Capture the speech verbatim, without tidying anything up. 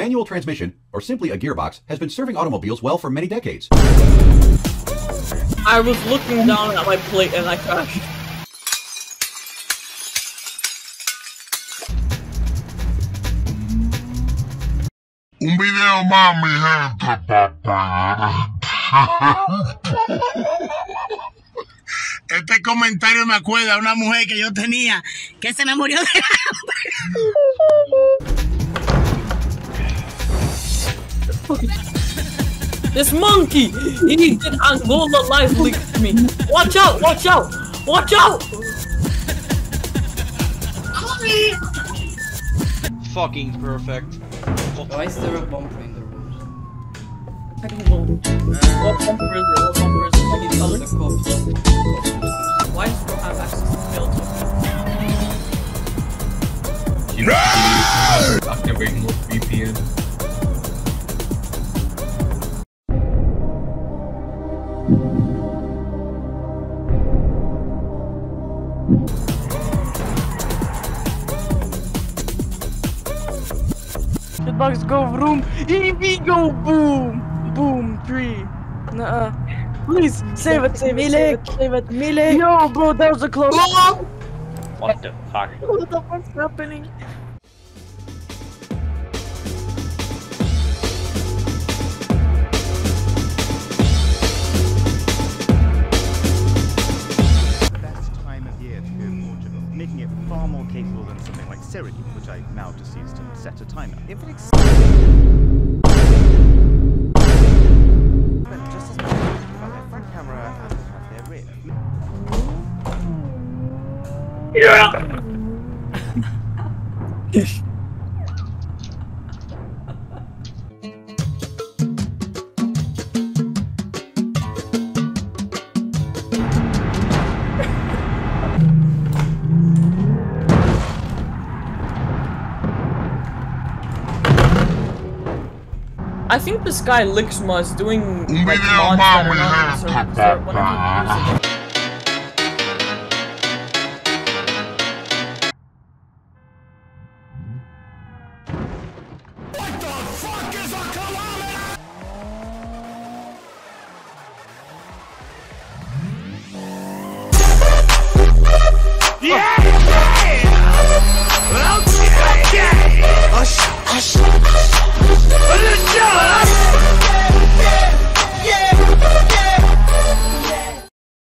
manual transmission, or simply a gearbox, has been serving automobiles well for many decades. I was looking down at my plate and I crashed. Un video más, mi gente, papá. Este comentario me acuerda a una mujer que yo tenía que se me murió de hambre. This monkey! He did Angola life leak to me. Watch out! Watch out! Watch out! Fucking perfect. Why is there a bumper in the room? I don't know. What bumper is it? What bumper is it? Any color? The cops. Why does it have access to filter? No! Activating with V P N. Shitbox go vroom, E V go boom, boom, three. Nuh-uh. Please, save it, save it, save it, save it, melee. Yo, bro, that was a close. What the fuck? What the fuck's happening? Making it far more capable than something like Siri, which I now just use to set a timer. If it ex but just as much about their front camera as they have their rear. Yeah! I think this guy Lixma is doing like mods that are not necessarily whenever he uses it.